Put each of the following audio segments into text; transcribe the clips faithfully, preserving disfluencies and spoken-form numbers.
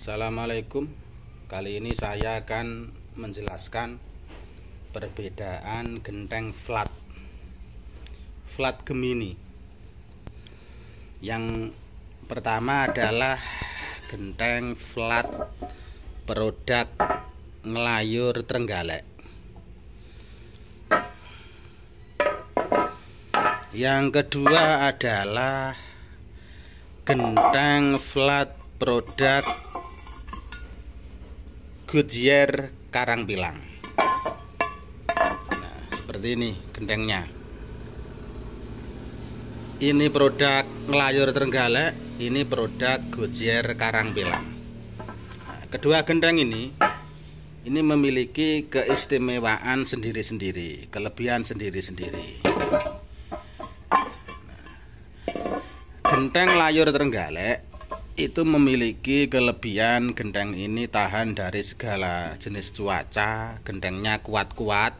Assalamualaikum. Kali ini saya akan menjelaskan perbedaan genteng flat flat Gemini. Yang pertama adalah genteng flat produk Ngelayur Trenggalek. Yang kedua adalah genteng flat produk Goodyear Karangpilang. Nah, seperti ini gentengnya. Ini produk Ngelayur Trenggalek, ini produk Goodyear Karangpilang. Nah, kedua genteng ini ini memiliki keistimewaan sendiri-sendiri, kelebihan sendiri-sendiri. Nah, genteng Layur Trenggalek itu memiliki kelebihan genteng ini tahan dari segala jenis cuaca, gentengnya kuat-kuat,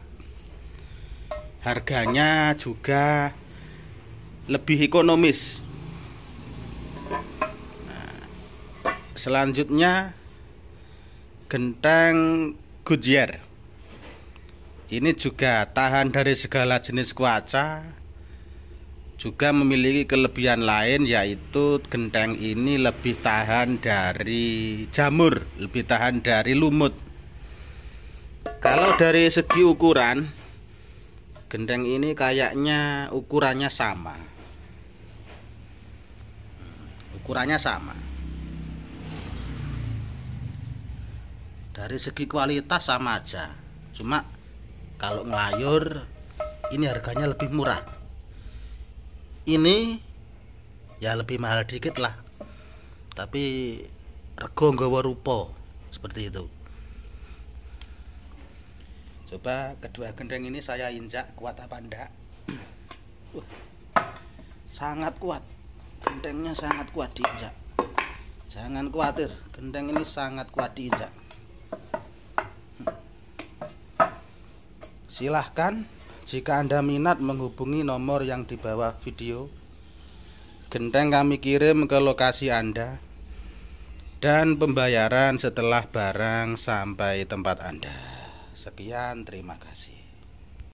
harganya juga lebih ekonomis. Nah, selanjutnya genteng Goodyear ini juga tahan dari segala jenis cuaca, juga memiliki kelebihan lain, yaitu genteng ini lebih tahan dari jamur, lebih tahan dari lumut. Kalau dari segi ukuran, genteng ini kayaknya ukurannya sama. Ukurannya sama. Dari segi kualitas sama aja. Cuma kalau Ngelayur ini harganya lebih murah. Ini ya lebih mahal dikit lah, tapi rego nggawa rupa, seperti itu. Coba kedua genteng ini saya injak, kuat apa enggak? uh, sangat kuat, gentengnya sangat kuat diinjak. Jangan khawatir, genteng ini sangat kuat diinjak. Silahkan jika Anda minat menghubungi nomor yang di bawah video. Genteng kami kirim ke lokasi Anda, dan pembayaran setelah barang sampai tempat Anda. Sekian, terima kasih.